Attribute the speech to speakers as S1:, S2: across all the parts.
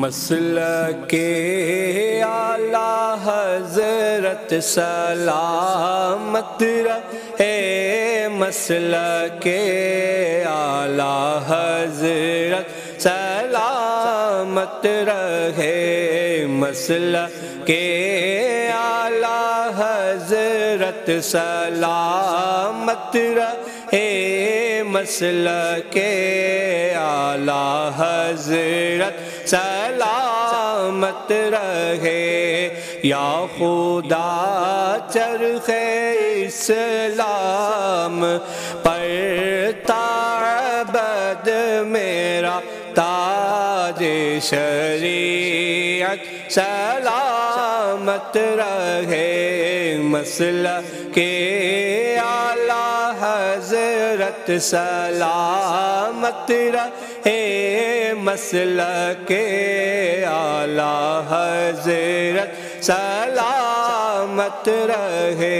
S1: مسلک اعلیٰ حضرت سلامت رہے، مسلک اعلیٰ حضرت سلامت رہے، مسلک اعلیٰ حضرت سلامت رہے، مسلک اعلیٰ حضرت سلامت رہے۔ یا خدا چرخ اسلام پر تعبد میرا تاج شریعت سلامت رہے، مسلک اعلیٰ حضرت سلامت رہے، مسلک اعلیٰ حضرت سلامت رہے۔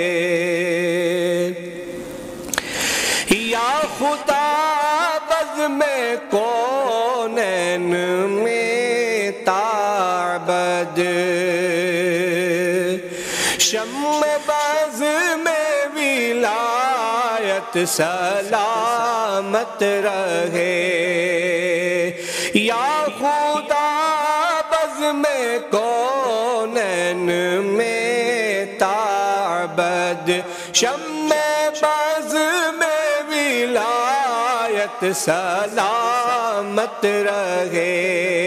S1: یا خدا بزم کونین میں تعبد، شمع بزم ولایت سلامت رہے، یا خدا بزم کونین میں تعبد، شمع بزم ولایت سلامت رہے،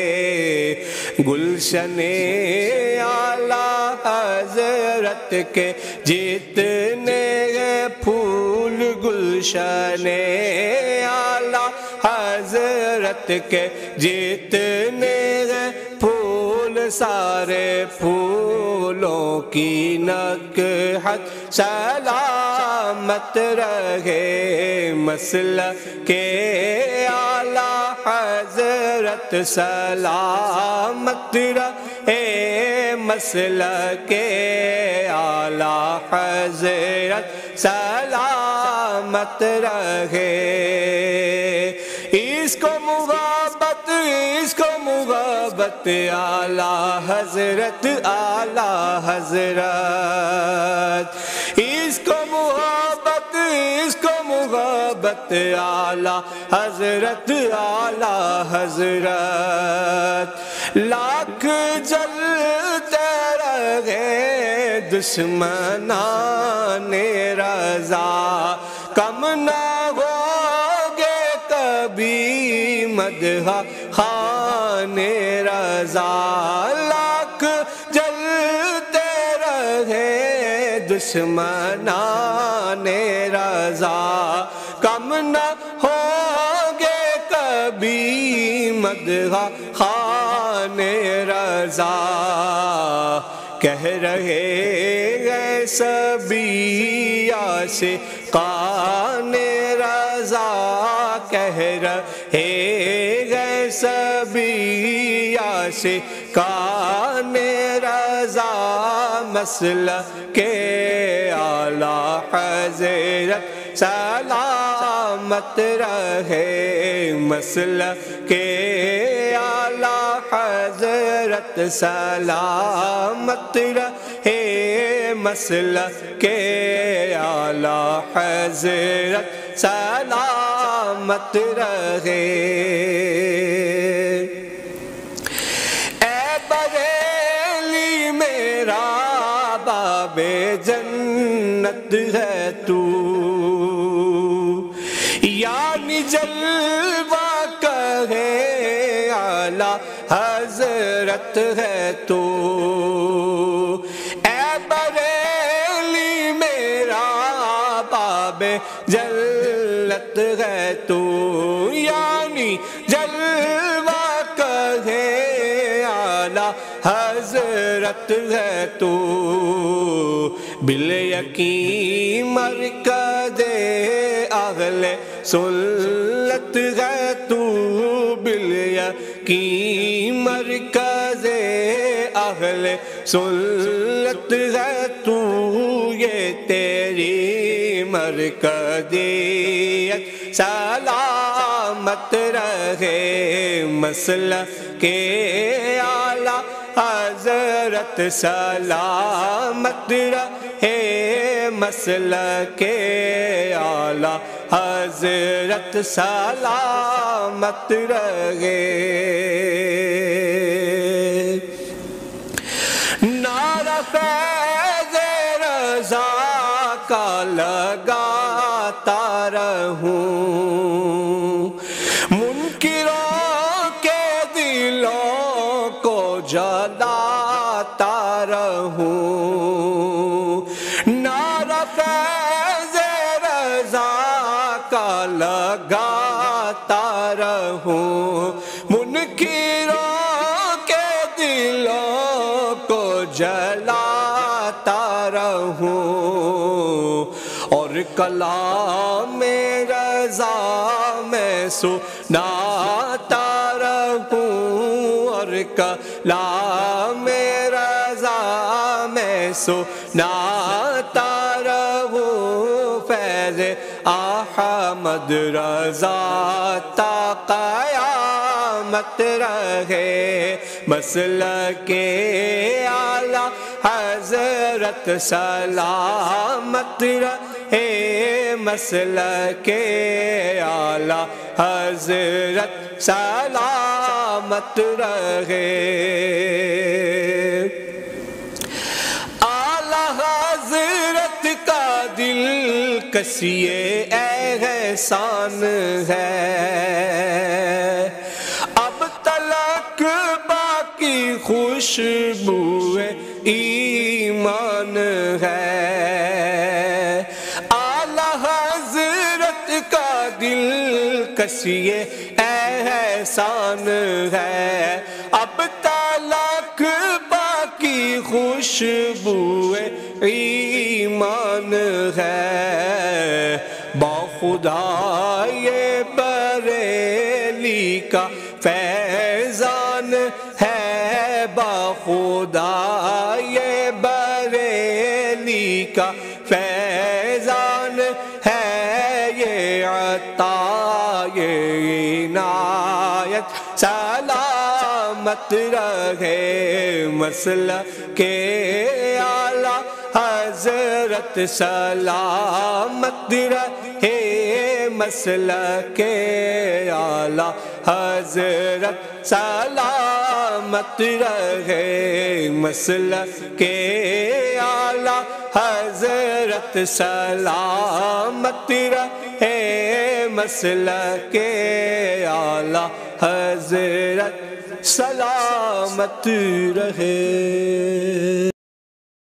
S1: گلشن اعلیٰ حضرت کے جتنے پھول، گلشن اعلیٰ حضرت کے جتنے پھول، سارے پھولوں کی نکہت سلامت رہے، مسلک اعلیٰ حضرت سلامت رہے، مسلک اعلیٰ حضرت سلامت رہے۔ اس کو محبت اعلیٰ حضرت، اعلیٰ حضرت، اس کو محبت اعلیٰ حضرت، اعلیٰ حضرت، لاکھ جلتے رہے دشمنان رضا، کم نہ ہوگے کبھی مدح خوان رضا، لاکھ جلتے رہے دشمنان رضا، کم نہ ہوگے کبھی مدح خوان رضا، کہہ رہے ہیں سبھی عاشقان رضا، کہہ رہے ہیں سبھی عاشقان رضا، مسلک اعلیٰ حضرت سلامت رہے، مسلک اعلیٰ حضرت سلامت رہے، مسلک اعلیٰ حضرت سلامت رہے۔ اے بریلی میرا باب جنت ہے تو، یعنی جلوہ کہے اعلیٰ حضرت ہے تو، اے بریلی میرا باب جنت ہے تو، یعنی جلوہ کہے اعلیٰ حضرت ہے تو، بالیقین مرکز اہل سنت ہے تو، بالیقین مرکز اہل سنت ہے تو، یہ تیری مرکزیت سلامت رہے، مسلک کے اعلی حضرت سلامت رہے، مسلک اعلی حضرت سلامت رہے۔ نعرہ فیض رضا کا لگاتا رہوں، منکروں کے دلوں کو جلاتا رہوں۔ نعرہ فیض رضا کا لگاتا رہوں، منکروں کے دلوں کو جلاتا رہوں، اور کلام رضا میں سناتا رہوں، اور کلام رضا میں سناتا رہوں۔ فیض احمد رضا تا قیامت رہے، مسلک اعلی حضرت سلامت رہے، مسلک اعلی حضرت سلامت رہے۔ اعلی حضرت کا دل کسی احسان ہے، اب تلک باقی خوشبو ایمان ہے۔ اعلی حضرت کا دل کسی احسان ہے، اب تلک باقی خوشبو ایمان ہے۔ باخدا یہ بریلی کا فیضان ہے، باخدا یہ بریلی کا فیضان ہے، یہ عطا یہ عنایت سلامت رہے، مسلک اعلی حضرت سلامت رہے، مسلک اعلی حضرت سلامت رہے، مسلک اعلی حضرت سلامت رہے، مسلک اعلی حضرت سلامت رہے۔